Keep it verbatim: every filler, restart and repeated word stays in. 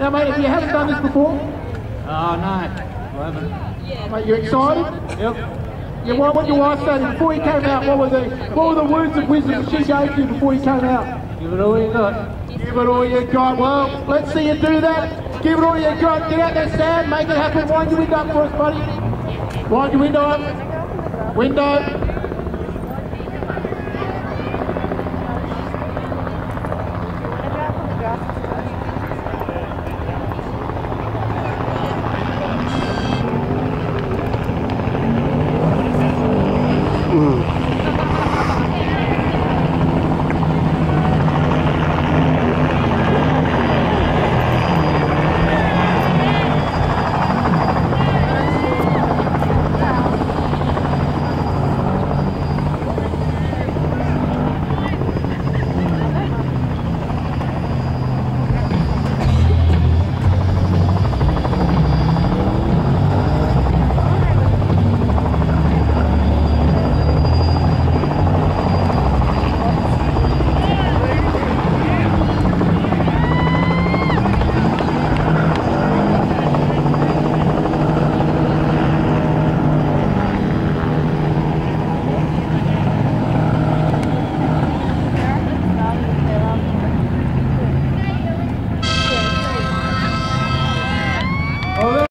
Now, mate, if you haven't done this before, Oh, no, I haven't. mate, you excited? Yep. Yeah, what, what your wife said before you came out, what were the what were the words of wisdom she gave you before you came out? Give it all you got. Give it all you got. Well, let's see you do that. Give it all you got. Get out there, Sam. Make it happen. Wind your window up for us, buddy. Wind your window up. Window.